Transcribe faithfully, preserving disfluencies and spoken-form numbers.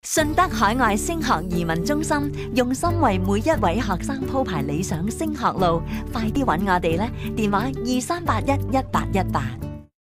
信德海外升學移民中心用心為每一位學生鋪排理想升學路，快啲搵我哋啦！電話二三八一一八一八。